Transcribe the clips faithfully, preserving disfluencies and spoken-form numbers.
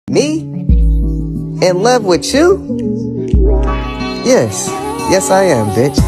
Me? In love with you? Yes. Yes, I am, bitch.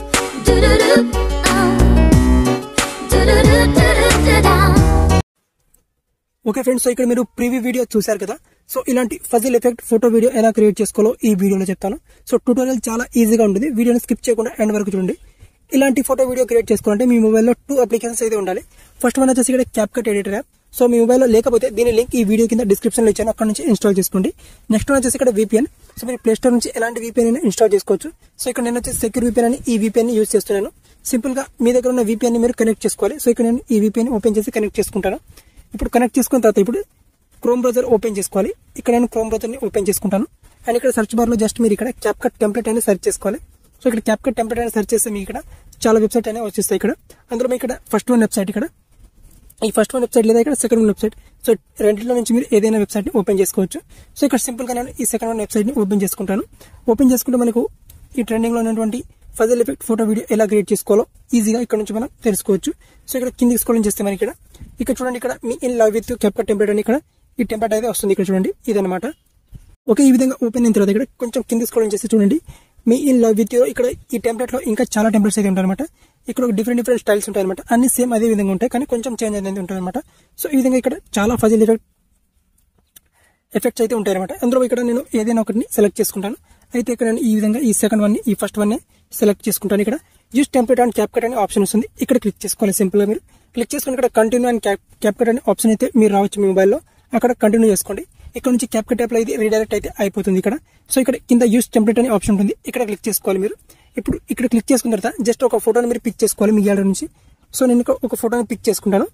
Okay friends, so ఇక్కడ మీరు preview video చూశారు కదా. So ఇలాంటి puzzle effect photo video ఎలా create చేసుకోవాలో ఈ వీడియోలో చెప్తాను. సో ట్యూటోరియల్ చాలా ఈజీగా ఉంటుంది, వీడియోని స్కిప్ చేయకుండా ఎండ్ వరకు చూడండి. ఇలాంటి ఫోటో వీడియో క్రియేట్ చేసుకోవాలంటే మీ మొబైల్లో టూ అప్లికేషన్స్ అయితే ఉండాలి. ఫస్ట్ వన్ వచ్చేసి ఇక్కడ క్యాప్కట్ ఎడిటర్ యాప్. సో మీ మొబైల్లో లేకపోతే దీని లింక్ ఈ వీడియో కింద డిస్క్రిప్షన్ లో ఇచ్చాను, అక్కడ నుంచి ఇన్స్టాల్ చేసుకోండి. నెక్స్ట్ వన్ వచ్చేసి ఇక్కడ విపిఎన్. సో మీరు ప్లే స్టోర్ నుంచి ఎలాంటి విపిఎన్ అయినా ఇన్స్టాల్ చేసుకోవచ్చు. సో ఇక్కడ నేను వచ్చేసి సెక్యూర్ విపిఎన్ అని ఈ విపిఎన్ యూజ్ చేస్తున్నాను. సింపుల్ గా మీ దగ్గర ఉన్న విపిఎన్ ని మీరు కనెక్ట్ చేసుకోవాలి. సో ఇక్కడ నేను ఈ విపిఎన్ ఓపెన్ చేసి కనెక్ట్ చేసుకుంటాను. ఇప్పుడు కనెక్ట్ చేసుకున్న తర్వాత ఇప్పుడు క్రోమ్ బ్రౌజర్ ఓపెన్ చేసుకోవాలి. ఇక్కడ నేను క్రోమ్ బ్రౌజర్ ని ఓపెన్ చేసుకుంటాను. అండ్ ఇక్కడ సర్చ్ బార్ లో జస్ట్ మీరు ఇక్కడ క్యాప్కట్ టెంప్లెట్ అని సెర్చ్ చేసుకోవాలి. సో ఇక్కడ క్యాప్కట్ టెంప్లెట్ అని సెర్చ్ చేస్తే మీకు ఇక్కడ చాలా వెబ్సైట్ అనేవి వచ్చేస్తాయి. ఇక్కడ అందులో మీకు ఇక్కడ ఫస్ట్ వన్ వెబ్సైట్, ఇక్కడ ఈ ఫస్ట్ వన్ వెబ్సైట్ లేదా ఇక్కడ సెకండ్ వన్ వెబ్సైట్. సో రెండింటిలో నుంచి మీరు ఏదైనా వెబ్సైట్ ని ఓపెన్ చేసుకోవచ్చు. సో ఇక్కడ సింపుల్ గా నేను ఈ సెకండ్ వన్ వెబ్సైట్ ని ఓపెన్ చేసుకుంటాను. ఓపెన్ చేసుకుంటే మనకు ఈ ట్రెండింగ్ లో ఉన్నటువంటి ఫజిల్ ఎఫెక్ట్ ఫోటో వీడియో ఎలా క్రియేట్ చేసుకోవాలో ఈజీగా ఇక్కడ నుంచి మనం తెలుసుకోవచ్చు. సో ఇక్కడ కింద స్క్రోల్ చేస్తే మనకి ఇక్కడ ఇక్కడ చూడండి, ఇక్కడ మీ in love with CapCut template అని ఇక్కడ ఈ టెంప్లెట్ అయితే వస్తుంది. ఇక్కడ చూడండి, ఇదనమాట. ఓకే, ఈ విధంగా ఓపెన్ అయిన తర్వాత ఇక్కడ కొంచెం కింద స్క్రోల్ చేసి చూడండి, మీ ఇన్ లవ్ విత్ ఇక్కడ ఈ టెంప్లెట్ లో ఇంకా చాలా టెంప్లెట్స్ అయితే ఉంటాయన్నమాట. ఇక్కడ డిఫరెంట్ డిఫరెంట్ స్టైల్స్ ఉంటాయి అనమాట. అన్ని సేమ్ అదే విధంగా ఉంటాయి, కానీ కొంచెం చేంజ్ అనేది ఉంటుంది అనమాట. సో ఈ విధంగా ఇక్కడ చాలా ఫజిల్ ఎఫెక్ట్ ఎఫెక్ట్స్ అయితే ఉంటాయి అనమాట. అందులో ఇక్కడ నేను ఏదైనా ఒకటిని సెలెక్ట్ చేసుకుంటాను. అయితే ఇక్కడ నేను ఈ విధంగా ఈ సెకండ్ వన్ ఈ ఫస్ట్ వన్ సెలెక్ట్ చేసుకుంటాను. ఇక్కడ యూస్ టెంప్లెట్ అండ్ క్యాప్కట్ అనే ఆప్షన్ వస్తుంది. ఇక్కడ క్లిక్ చేసుకోవాలి. సింపుల్ గా మీరు క్లిక్ చేసుకుని ఇక్కడ కంటిన్యూ అండ్ క్యాప్కట్ అనే ఆప్షన్ అయితే మీరు రావచ్చు మీ మొబైల్లో. అక్కడ కంటిన్యూ చేసుకోండి. ఇక్కడ నుంచి క్యాప్కట్ యాప్ లో ఇది రీడైరెక్ట్ అయితే అయిపోతుంది ఇక్కడ. సో ఇక్కడ కింద యూస్ టెంప్లెట్ అనే ఆప్షన్ ఉంటుంది, ఇక్కడ క్లిక్ చేసుకోవాలి మీరు. ఇప్పుడు ఇక్కడ క్లిక్ చేసుకున్న తర్వాత జస్ట్ ఒక ఫోటోని మీరు పిక్ చేసుకోవాలి మీ గ్యాలరీ నుంచి. సో నేను ఒక ఫోటోని పిక్ చేసుకుంటాను.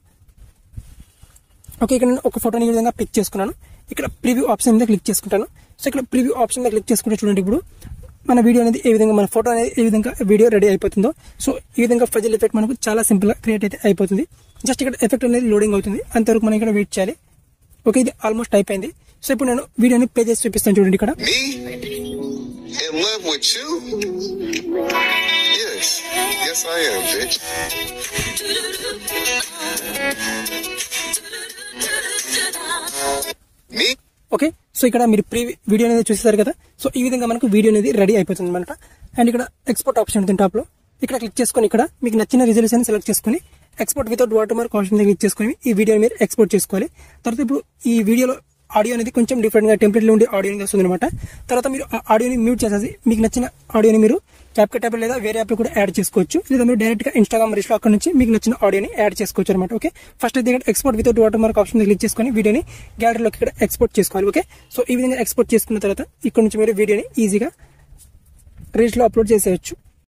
ఓకే, ఇక్కడ నేను ఒక ఫోటోని ఈ విధంగా పిక్ చేసుకున్నాను. ఇక్కడ ప్రివ్యూ ఆప్షన్ మీద క్లిక్ చేసుకుంటాను. సో ఇక్కడ ప్రివ్యూ ఆప్షన్ మీద క్లిక్ చేసుకుంటే చూడండి, ఇప్పుడు మన వీడియో అనేది ఏ విధంగా మన ఫోటో అనేది ఏ విధంగా వీడియో రెడీ అయిపోతుందో. సో ఈ విధంగా ఫజిల్ ఎఫెక్ట్ మనకు చాలా సింపుల్ గా క్రియేట్ అయితే అయిపోతుంది. జస్ట్ ఇక్కడ ఎఫెక్ట్ అనేది లోడింగ్ అవుతుంది, అంతవరకు మనం ఇక్కడ వెయిట్ చేయాలి. ఓకే, ఇది ఆల్మోస్ట్ అయిపోయింది. సో ఇప్పుడు నేను వీడియోని ప్లే చేసి చూపిస్తాను. చూడండి, ఇక్కడ In love with you? Yes. Yes, I am, bitch. Me? Okay, so ఇక్కడ మీరు ప్రీ వీడియో అనేది చూసేసారు కదా. సో ఈ విధంగా మనకు వీడియో అనేది రెడీ అయిపోతుంది అనమాట. అండ్ ఇక్కడ ఎక్స్పోర్ట్ ఆప్షన్ ఉంటుంది టాప్ లో, ఇక్కడ క్లిక్ చేసుకొని ఇక్కడ మీకు నచ్చిన రిజల్యూషన్ సెలెక్ట్ చేసుకుని export without watermark option మీద క్లిక్ చేసుకుని ఈ వీడియో మీరు ఎక్స్పోర్ట్ చేసుకోవాలి. తర్వాత ఇప్పుడు ఈ వీడియోలో ఆడియో అనేది కొంచెం డిఫరెంట్ గా టెంప్లెట్ లో ఉండే ఆడియో అనేది వస్తుంది అనమాట. తర్వాత మీరు ఆ ఆడియోని మ్యూట్ చేసేసి మీకు నచ్చిన ఆడియోని మీరు క్యాప్కట్ యాప్ లేదా వేరే యాప్ లో కూడా యాడ్ చేసుకోవచ్చు, లేదా మీరు డైరెక్ట్ గా ఇన్స్టాగ్రామ్ రీల్స్ లో అక్కడ నుంచి మీకు నచ్చిన ఆడియోని యాడ్ చేసుకోవచ్చు అనమాట. ఓకే, ఫస్ట్ అయితే ఇక్కడ export without watermark option మీద క్లిక్ చేసుకుని వీడియోని గ్యాలరీలోకి ఇక్కడ ఎక్స్పోర్ట్ చేసుకోవాలి. ఓకే, సో ఈ విధంగా ఎక్స్పోర్ట్ చేసుకున్న తర్వాత ఇక్కడ నుంచి మీరు వీడియోని ఈజీగా రీల్స్ లో అప్లోడ్ చేసేయచ్చు.